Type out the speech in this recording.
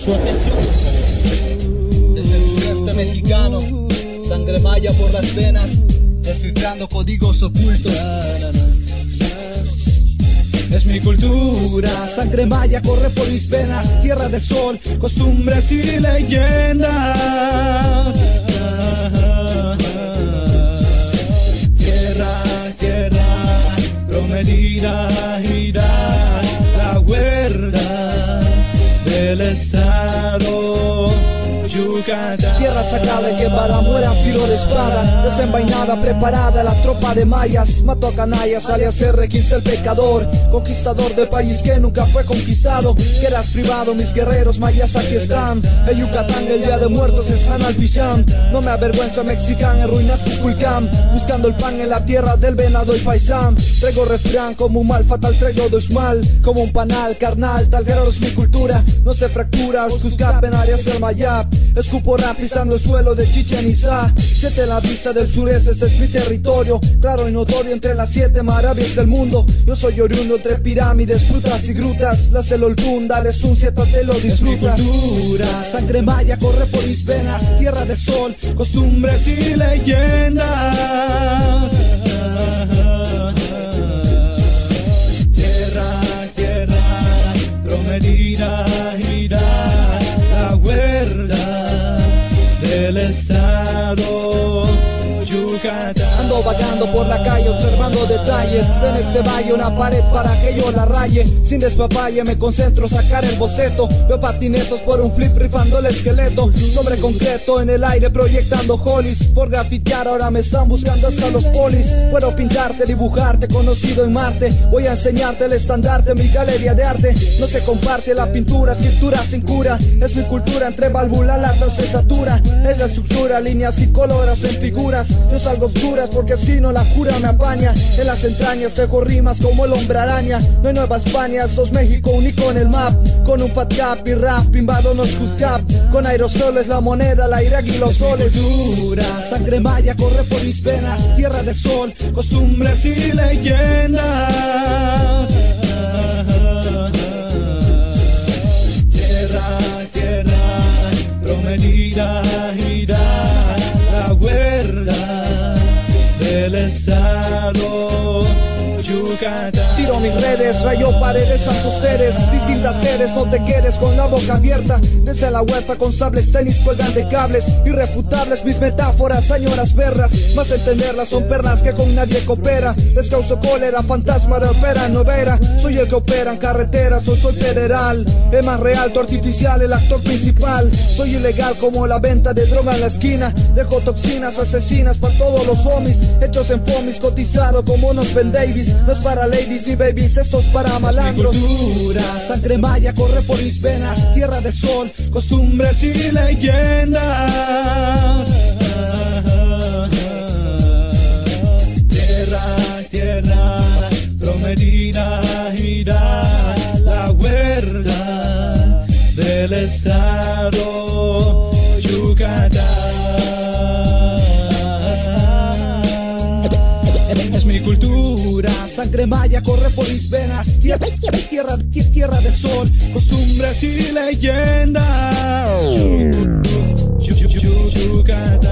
Atención, por favor. Desde el sureste mexicano, sangre maya por las venas, descifrando códigos ocultos. Es mi cultura, sangre maya corre por mis venas, tierra de sol, costumbres y leyendas. Tierra prometida, irá la huerta del estado Yucatán. Tierra sagrada que para muera filo de espada, desenvainada, preparada la tropa de mayas. Mató a canallas, alias R15 el pecador, conquistador del país que nunca fue conquistado. Quedas privado, mis guerreros mayas aquí están. En Yucatán el día de muertos están al pichán. No me avergüenza mexicano, en ruinas Kukulcán, buscando el pan en la tierra del venado y faisán. Traigo refrán como un mal fatal, traigo dushmal como un panal carnal, tal guerrero es mi cultura. No se fractura, os juzgap en áreas del Mayap. Escupo rap pisando el suelo de Chichen Itzá. Siete la vista del sureste, este es mi territorio, claro y notorio entre las 7 maravillas del mundo. Yo soy oriundo entre pirámides, frutas y grutas. Las del Oltún, dales un cierto te lo disfrutas. Es mi cultura, sangre maya corre por mis venas, tierra de sol, costumbres y leyendas. Tierra prometida, irá la huerta del estado Yucatán. Ando vagando por la calle observando detalles. En este valle una pared para que yo la raye. Sin despapalle me concentro sacar el boceto. Veo patinetos por un flip rifando el esqueleto. Sobre concreto en el aire proyectando hollies. Por grafitear ahora me están buscando hasta los polis. Puedo pintarte, dibujarte, conocido en Marte. Voy a enseñarte el estandarte en mi galería de arte. No se comparte la pintura, escritura sin cura. Es mi cultura entre válvula, lata, se satura. Es la estructura, líneas y colores en figuras. Yo salgo oscuras porque si no la cura me apaña. En las entrañas dejo rimas como el hombre araña. No hay Nueva España, esto es México único en el map. Con un fat cap y rap, invado nos juzgap. Con aerosoles, la moneda, la irag y los soles. Cultura, sangre maya corre por mis venas, tierra de sol, costumbres y leyendas. Tierra prometida, irá la huerta del estado Yucatán. Tiro mis redes, rayo paredes, santos teres, distintas seres, no te quedes con la boca abierta. Desde la huerta con sables, tenis cuelgan de cables, irrefutables mis metáforas, señoras perras. Más entenderlas son perlas que con nadie coopera. Les causo cólera, fantasma de ópera novera. Soy el que opera en carreteras, no soy federal. Es más real, tu artificial, el actor principal. Soy ilegal como la venta de droga en la esquina. Dejo toxinas asesinas para todos los homies. Hechos en fomis, cotizado como unos Ben Davis. No es para ladies ni babies, esto es para malandros. Es mi cultura, sangre maya corre por mis venas, tierra de sol, costumbres y leyendas. Tierra prometida, irá la huerta del estado Yucatán. Es mi cultura, sangre maya corre por mis venas, tierra de sol, costumbres y leyendas. Yucatán.